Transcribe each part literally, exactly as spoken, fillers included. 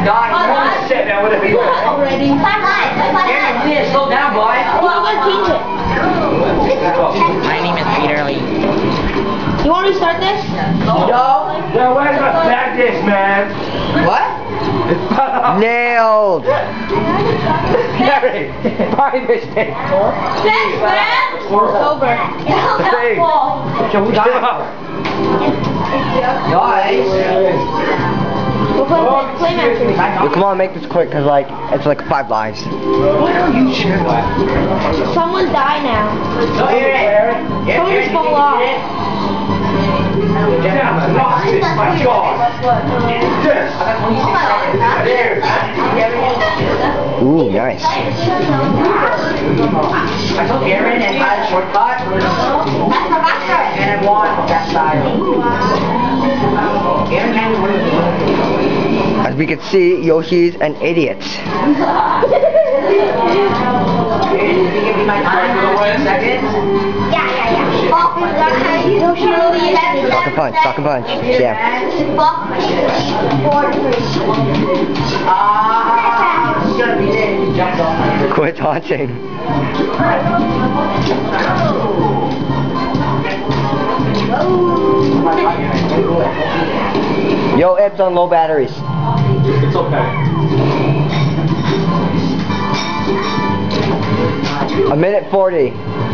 dying. Holy shit, man. Whatever you want. Already. Five lines. Five lines. Yeah, slow down, boy. Well, I'm gonna change it. My name is Peter Lee. You want me to start this? No. No, where's my back dish, man? What? Nailed. Gary, buy this thing. Thanks, man. It's over. Hey. Shall we die? Guys. We'll play, play after. Well, come on, make this quick, cause like it's like five lives. Someone die now. Someone just fall off. Damn, I lost it. My God. Yes. Ooh, nice. I took Aaron and had a shortcut. And I won that side. Aaron handed one of the As we can see, Yoshi's an idiot. Can you give me my time for the one second? Yeah, yeah, yeah. Suck a punch, suck a punch. Yeah. Ah, it's gonna be there. You jumped off. Quit taunting. Yo, Ibs on low batteries. It's okay. A minute forty.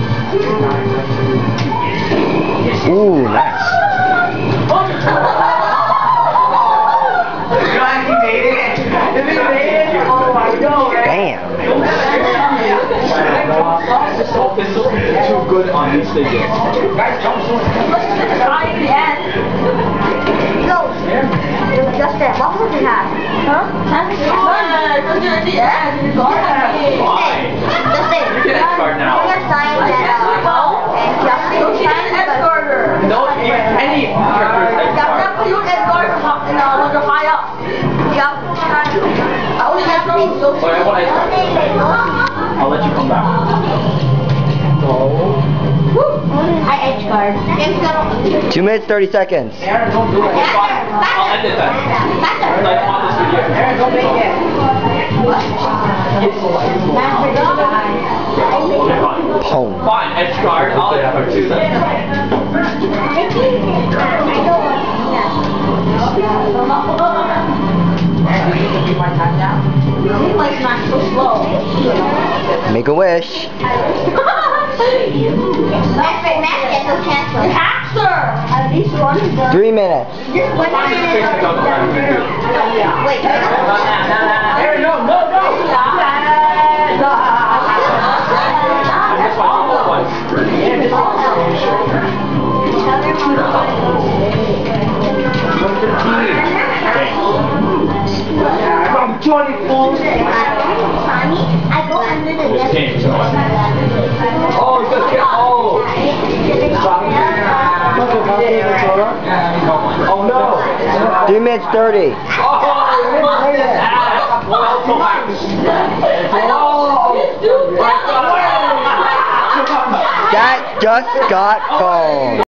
Ooh, nice. Damn. Too good on these things. Guys, jump soon. Justin, what would you have? Huh? Fine. Justin, You can escort now. we're gonna sign that uh, and Justin sign escorter. No, any characters escort. You escort in a little high up. Yep. I only have to be so Oh, I want escort. I'll let you come back. No. I edge guard. Two minutes, thirty seconds. Aaron, don't do it. I'll end it then. Like on this video. Aaron, don't make it. Okay, fine. Home. Fine, edge guard. I'll edge guard too then. He likes not so slow. Make a wish. Max, Max gets no chance. Hacker! At least one is done. Three minutes. Just one minute. Wait, Aaron, no, no, no. I'm twenty-four. I go under the desk. Oh, it's just oh. Oh no. Three minutes, thirty. That just got called.